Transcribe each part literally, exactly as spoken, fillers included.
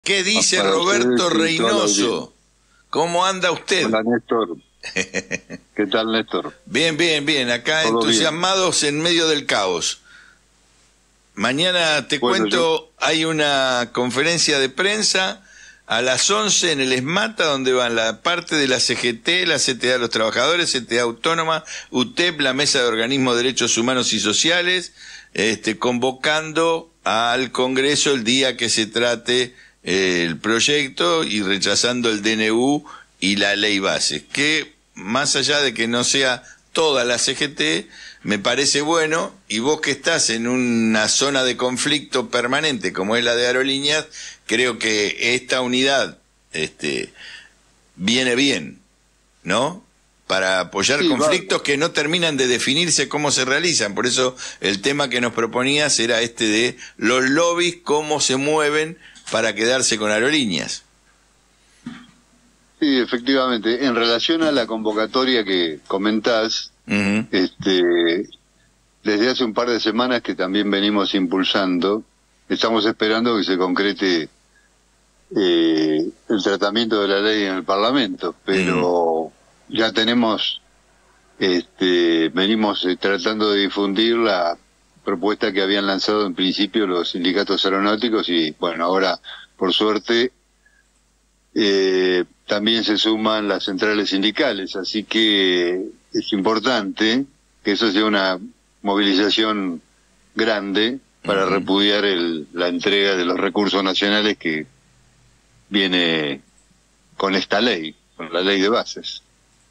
¿Qué dice para Roberto ustedes y toda la audiencia. Reynoso? ¿Cómo anda usted? Hola, Néstor. ¿Qué tal, Néstor? Bien, bien, bien. Acá ¿Todo entusiasmados en medio del caos. Mañana te Bueno, cuento, yo- hay una conferencia de prensa a las once en el ESMATA, donde van la parte de la C G T, la C T A de los Trabajadores, C T A Autónoma, U T E P, la Mesa de Organismos de Derechos Humanos y Sociales, este, convocando al Congreso el día que se trate eh, el proyecto y rechazando el D N U y la ley base, que más allá de que no sea toda la C G T, me parece bueno, y vos que estás en una zona de conflicto permanente como es la de Aerolíneas, creo que esta unidad este, viene bien, ¿no? Para apoyar Sí, conflictos va- que no terminan de definirse cómo se realizan. Por eso el tema que nos proponías era este de los lobbies, cómo se mueven para quedarse con Aerolíneas. sí, efectivamente. En relación a la convocatoria que comentás, Uh-huh. este, desde hace un par de semanas que también venimos impulsando, estamos esperando que se concrete eh, el tratamiento de la ley en el Parlamento, pero ya tenemos, este, venimos eh, tratando de difundir la propuesta que habían lanzado en principio los sindicatos aeronáuticos y bueno, ahora por suerte eh, también se suman las centrales sindicales, así que es importante que eso sea una movilización grande para Uh-huh. repudiar el, la entrega de los recursos nacionales que viene con esta ley, con la ley de bases.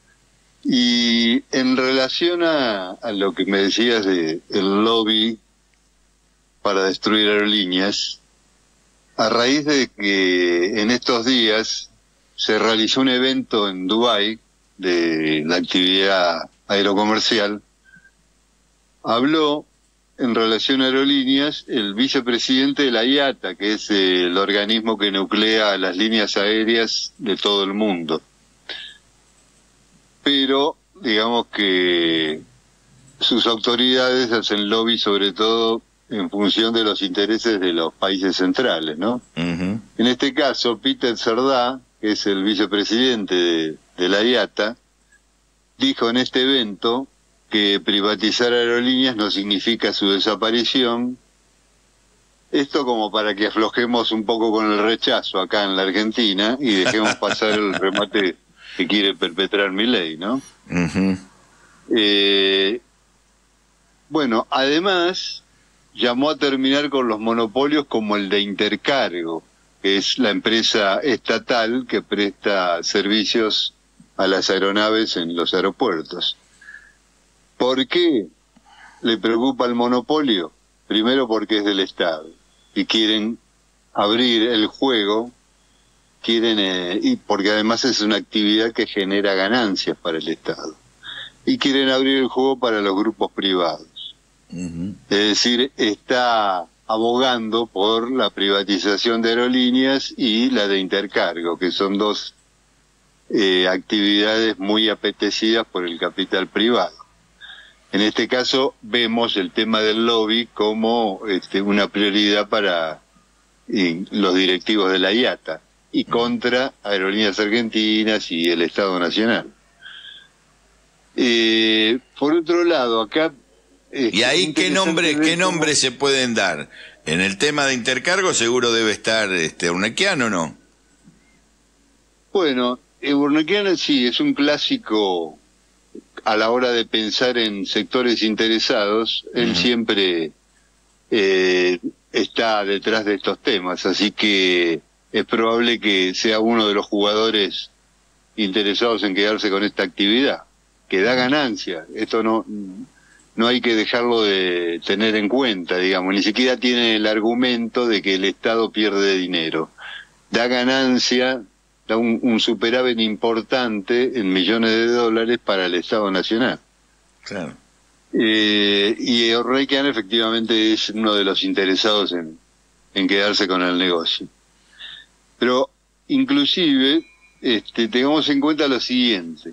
Y en relación a, a lo que me decías de el lobby para destruir aerolíneas, a raíz de que en estos días se realizó un evento en Dubái de la actividad aerocomercial, habló en relación a aerolíneas el vicepresidente de la I A T A, que es el organismo que nuclea las líneas aéreas de todo el mundo. Pero, digamos que sus autoridades hacen lobby sobre todo en función de los intereses de los países centrales, ¿no? Uh-huh. En este caso, Peter Cerdá, que es el vicepresidente de, de la I A T A, dijo en este evento que privatizar aerolíneas no significa su desaparición. Esto como para que aflojemos un poco con el rechazo acá en la Argentina y dejemos pasar el remate que quiere perpetrar Milei, ¿no? Uh-huh. Eh, bueno, además llamó a terminar con los monopolios como el de Intercargo, que es la empresa estatal que presta servicios a las aeronaves en los aeropuertos. ¿Por qué le preocupa el monopolio? Primero porque es del Estado y quieren abrir el juego, quieren eh, y porque además es una actividad que genera ganancias para el Estado y quieren abrir el juego para los grupos privados. Uh-huh. Es decir, está abogando por la privatización de aerolíneas y la de Intercargo, que son dos eh, actividades muy apetecidas por el capital privado. En este caso vemos el tema del lobby como este, una prioridad para eh, los directivos de la I A T A y contra Aerolíneas Argentinas y el Estado Nacional. Eh, por otro lado, acá... eh, ¿Y ahí qué interesante nombre, ver qué cómo- nombres se pueden dar? En el tema de Intercargo seguro debe estar este Urnequiano, ¿no? Bueno, eh, Urnequian sí, es un clásico a la hora de pensar en sectores interesados, él Ujú. siempre eh, está detrás de estos temas, así que es probable que sea uno de los jugadores interesados en quedarse con esta actividad, que da ganancia, esto no, no hay que dejarlo de tener en cuenta, digamos, ni siquiera tiene el argumento de que el Estado pierde dinero, da ganancia, da un, un superávit importante en millones de dólares para el Estado Nacional. Claro. Eh, y Ornequian efectivamente es uno de los interesados en, en quedarse con el negocio. Pero inclusive este, tengamos en cuenta lo siguiente.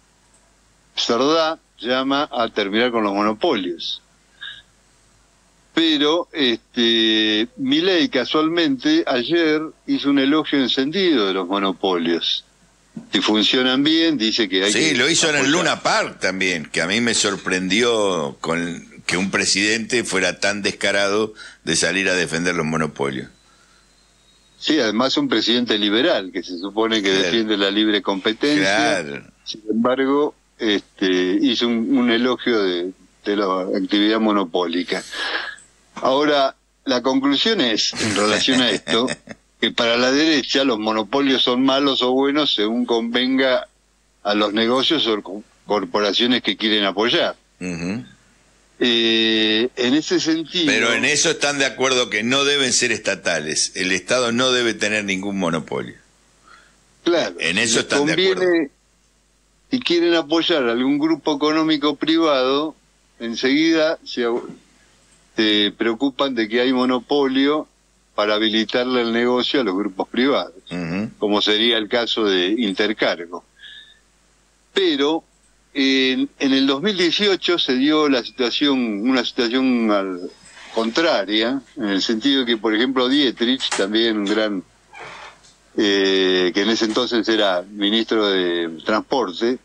Cerdá llama a terminar con los monopolios. Pero este Milei casualmente ayer hizo un elogio encendido de los monopolios. Si funcionan bien, dice que hay sí, que... Sí, lo hizo apoyar. en el Luna Park también, que a mí me sorprendió con que un presidente fuera tan descarado de salir a defender los monopolios. Sí, además un presidente liberal, que se supone que claro. defiende la libre competencia. Claro. Sin embargo, este, hizo un, un elogio de, de la actividad monopólica. Ahora, la conclusión es, en relación a esto, que para la derecha los monopolios son malos o buenos según convenga a los negocios o corporaciones que quieren apoyar. Uh-huh. Eh, en ese sentido... Pero en eso están de acuerdo que no deben ser estatales. El Estado no debe tener ningún monopolio. Claro. En eso están de acuerdo. Si quieren apoyar a algún grupo económico privado, enseguida se, se preocupan de que hay monopolio para habilitarle el negocio a los grupos privados, uh-huh. como sería el caso de Intercargo. Pero en, en el dos mil dieciocho se dio la situación, una situación al, contraria, en el sentido que, por ejemplo, Dietrich, también un gran, eh, que en ese entonces era ministro de Transporte,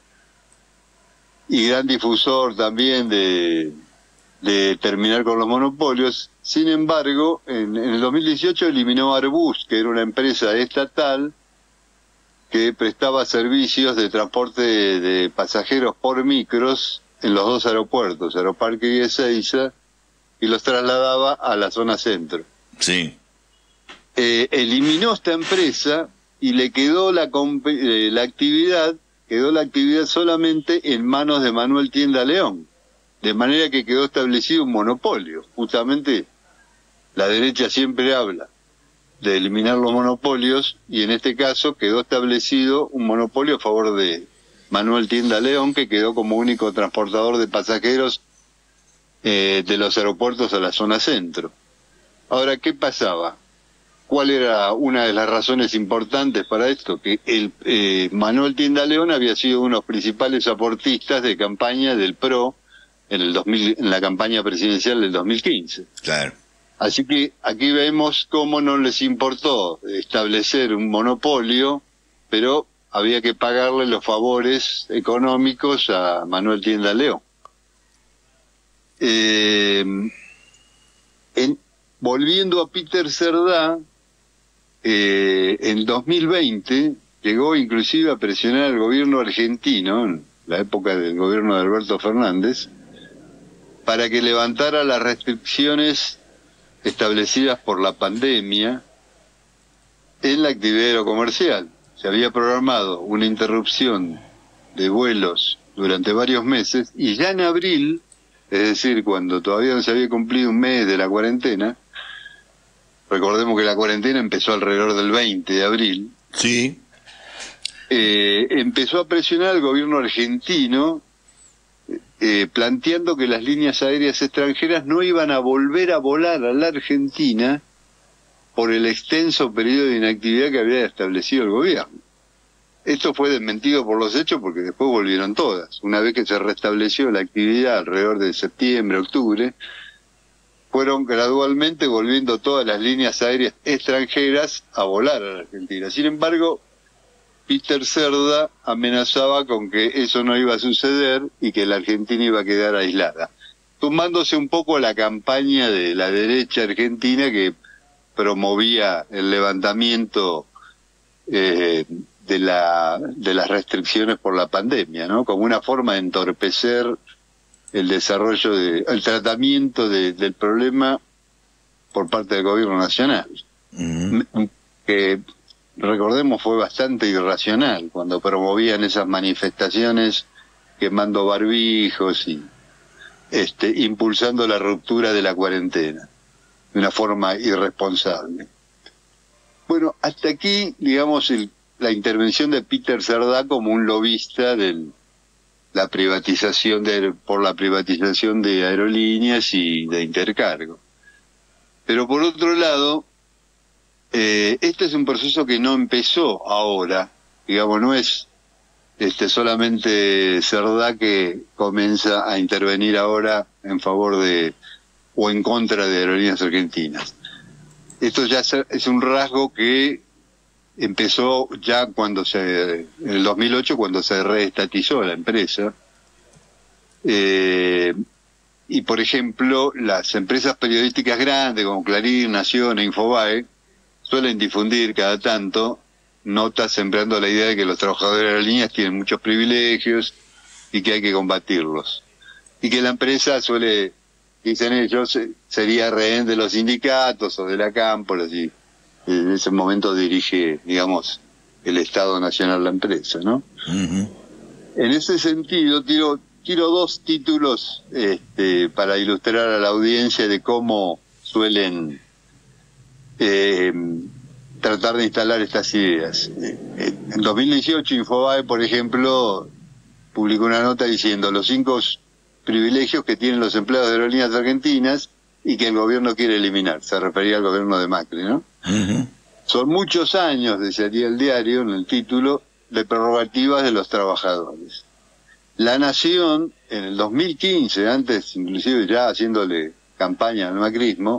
y gran difusor también de, de terminar con los monopolios. Sin embargo, en, en el dos mil dieciocho eliminó Airbus, que era una empresa estatal que prestaba servicios de transporte de, de pasajeros por micros en los dos aeropuertos, Aeroparque y Ezeiza, y los trasladaba a la zona centro. Sí. Eh, eliminó esta empresa y le quedó la, eh, la actividad, quedó la actividad solamente en manos de Manuel Tienda León, de manera que quedó establecido un monopolio. Justamente la derecha siempre habla de eliminar los monopolios, y en este caso quedó establecido un monopolio a favor de Manuel Tienda León, que quedó como único transportador de pasajeros eh, de los aeropuertos a la zona centro. Ahora, ¿qué pasaba? ¿Cuál era una de las razones importantes para esto? Que el eh, Manuel Tienda León había sido uno de los principales aportistas de campaña del P R O en el dos mil, en la campaña presidencial del dos mil quince. Claro. Así que aquí vemos cómo no les importó establecer un monopolio, pero había que pagarle los favores económicos a Manuel Tienda León. Eh, en, volviendo a Peter Cerdá, eh, en dos mil veinte llegó inclusive a presionar al gobierno argentino, en la época del gobierno de Alberto Fernández, para que levantara las restricciones establecidas por la pandemia en la actividad aerocomercial. Se había programado una interrupción de vuelos durante varios meses, y ya en abril, es decir, cuando todavía no se había cumplido un mes de la cuarentena, recordemos que la cuarentena empezó alrededor del veinte de abril, sí, eh, empezó a presionar al gobierno argentino Eh, planteando que las líneas aéreas extranjeras no iban a volver a volar a la Argentina por el extenso periodo de inactividad que había establecido el gobierno. Esto fue desmentido por los hechos, porque después volvieron todas. Una vez que se restableció la actividad alrededor de septiembre, octubre, fueron gradualmente volviendo todas las líneas aéreas extranjeras a volar a la Argentina. Sin embargo, Peter Cerdá amenazaba con que eso no iba a suceder y que la Argentina iba a quedar aislada, sumándose un poco a la campaña de la derecha argentina que promovía el levantamiento eh, de la de las restricciones por la pandemia, ¿no? Como una forma de entorpecer el desarrollo de el tratamiento de, del problema por parte del gobierno nacional. Mm-hmm. Que recordemos fue bastante irracional cuando promovían esas manifestaciones quemando barbijos y este impulsando la ruptura de la cuarentena de una forma irresponsable. Bueno, hasta aquí, digamos, el, la intervención de Peter Cerdá como un lobista de la privatización de, por la privatización de aerolíneas y de Intercargo. Pero por otro lado, Eh, este es un proceso que no empezó ahora, digamos, no es este solamente Cerdá que comienza a intervenir ahora en favor de, o en contra de Aerolíneas Argentinas. Esto ya es un rasgo que empezó ya cuando se, en el dos mil ocho, cuando se reestatizó la empresa. Eh, y por ejemplo, las empresas periodísticas grandes como Clarín, Nación e Infobae suelen difundir cada tanto notas sembrando la idea de que los trabajadores de aerolíneas tienen muchos privilegios y que hay que combatirlos. Y que la empresa suele, dicen ellos, sería rehén de los sindicatos o de la Cámpora, y en ese momento dirige, digamos, el Estado Nacional la empresa, ¿no? Uh-huh. En ese sentido, tiro, tiro dos títulos este, para ilustrar a la audiencia de cómo suelen eh, tratar de instalar estas ideas. En dos mil dieciocho, Infobae, por ejemplo, publicó una nota diciendo los cinco privilegios que tienen los empleados de aerolíneas argentinas y que el gobierno quiere eliminar. Se refería al gobierno de Macri, ¿no? Uh-huh. Son muchos años, decía el diario en el título, de prerrogativas de los trabajadores. La Nación, en el dos mil quince, antes inclusive ya haciéndole campaña al macrismo,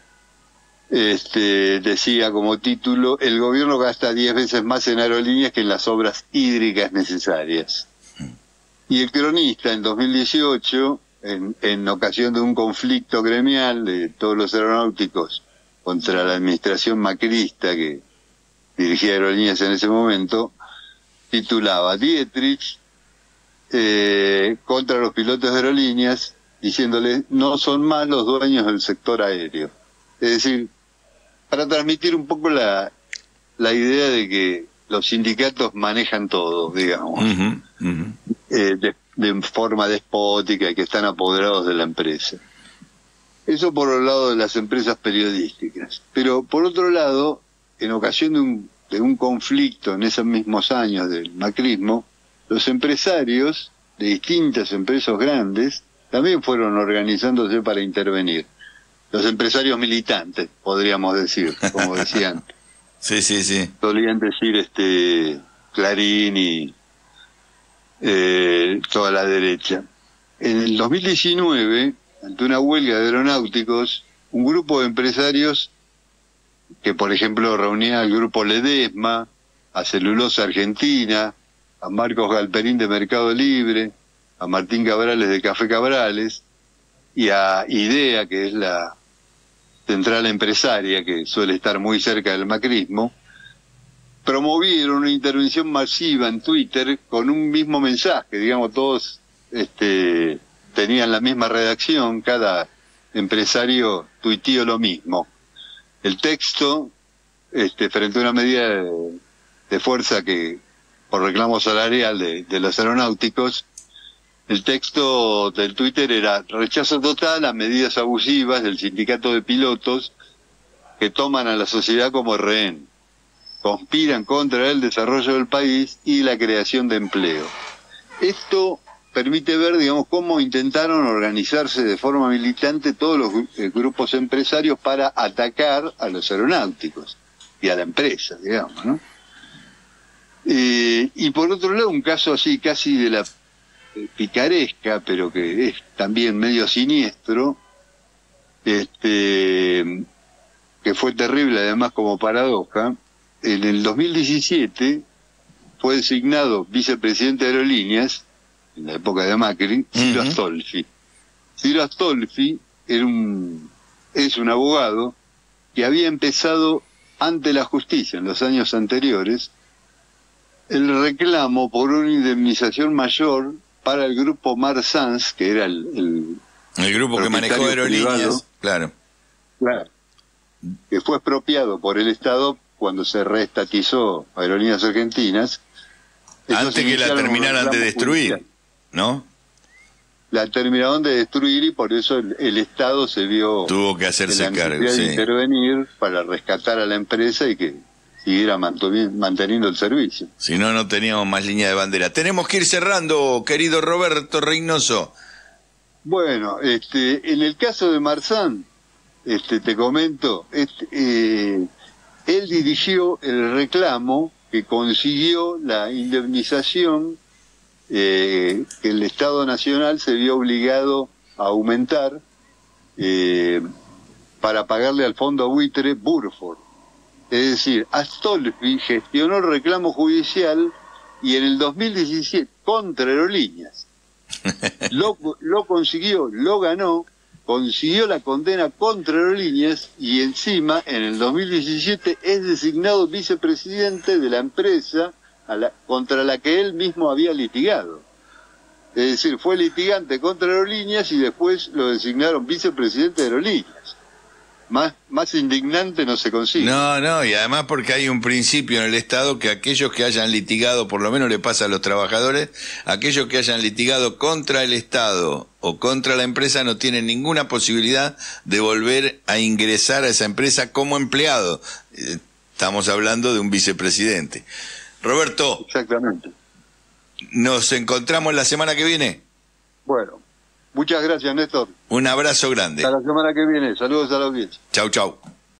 este, decía como título, el gobierno gasta diez veces más en aerolíneas que en las obras hídricas necesarias. Y el Cronista, en dos mil dieciocho, en, en ocasión de un conflicto gremial de todos los aeronáuticos contra la administración macrista que dirigía Aerolíneas en ese momento, titulaba Dietrich eh, contra los pilotos de aerolíneas, diciéndole no son más los dueños del sector aéreo. Es decir, para transmitir un poco la, la idea de que los sindicatos manejan todo, digamos, uh-huh, uh-huh. Eh, de, de forma despótica y que están apoderados de la empresa. Eso por el lado de las empresas periodísticas. Pero por otro lado, en ocasión de un, de un conflicto en esos mismos años del macrismo, los empresarios de distintas empresas grandes también fueron organizándose para intervenir. Los empresarios militantes, podríamos decir, como decían. Sí, sí, sí. Solían decir este Clarín y eh, toda la derecha. En el dos mil diecinueve, ante una huelga de aeronáuticos, un grupo de empresarios que, por ejemplo, reunía al grupo Ledesma, a Celulosa Argentina, a Marcos Galperín de Mercado Libre, a Martín Cabrales de Café Cabrales y a IDEA, que es la central empresaria que suele estar muy cerca del macrismo, promovieron una intervención masiva en Twitter con un mismo mensaje, digamos, todos este, tenían la misma redacción, cada empresario tuiteó lo mismo. El texto, este, frente a una medida de, de fuerza que por reclamo salarial de, de los aeronáuticos, el texto del Twitter era rechazo total a medidas abusivas del sindicato de pilotos que toman a la sociedad como rehén, conspiran contra el desarrollo del país y la creación de empleo. Esto permite ver, digamos, cómo intentaron organizarse de forma militante todos los eh, grupos empresarios para atacar a los aeronáuticos y a la empresa, digamos, ¿no? Eh, y por otro lado, un caso así casi de la picaresca, pero que es también medio siniestro, este, que fue terrible además como paradoja. En el dos mil diecisiete fue designado vicepresidente de Aerolíneas, en la época de Macri, Ciro uh-huh. Astolfi. Ciro Astolfi era un, es un abogado que había empezado ante la justicia en los años anteriores el reclamo por una indemnización mayor para el grupo Marsans, que era el... El, el grupo que manejó Aerolíneas, privado, claro. Claro. Que fue expropiado por el Estado cuando se reestatizó Aerolíneas Argentinas. Antes que la terminaran de destruir, judicial. ¿No? La terminaron de destruir y por eso el, el Estado se vio... Tuvo que hacerse cargo, de sí. intervenir para rescatar a la empresa y que siguiera manteniendo el servicio. Si no, no teníamos más línea de bandera. Tenemos que ir cerrando, querido Roberto Reynoso. Bueno, este, en el caso de Marzán, este, te comento, este, eh, él dirigió el reclamo que consiguió la indemnización eh, que el Estado Nacional se vio obligado a aumentar eh, para pagarle al fondo buitre Burford. Es decir, Astolfi gestionó el reclamo judicial y en el dos mil diecisiete contra Aerolíneas lo, lo consiguió, lo ganó, consiguió la condena contra Aerolíneas y encima en el dos mil diecisiete es designado vicepresidente de la empresa a la, contra la que él mismo había litigado. Es decir, fue litigante contra Aerolíneas y después lo designaron vicepresidente de Aerolíneas. Más, más indignante no se consigue. No, no, y además porque hay un principio en el Estado que aquellos que hayan litigado, por lo menos le pasa a los trabajadores, aquellos que hayan litigado contra el Estado o contra la empresa no tienen ninguna posibilidad de volver a ingresar a esa empresa como empleado. Estamos hablando de un vicepresidente. Roberto. Exactamente. ¿Nos encontramos la semana que viene? Bueno, muchas gracias, Néstor. Un abrazo grande. Hasta la semana que viene. Saludos a la audiencia. Chau, chau.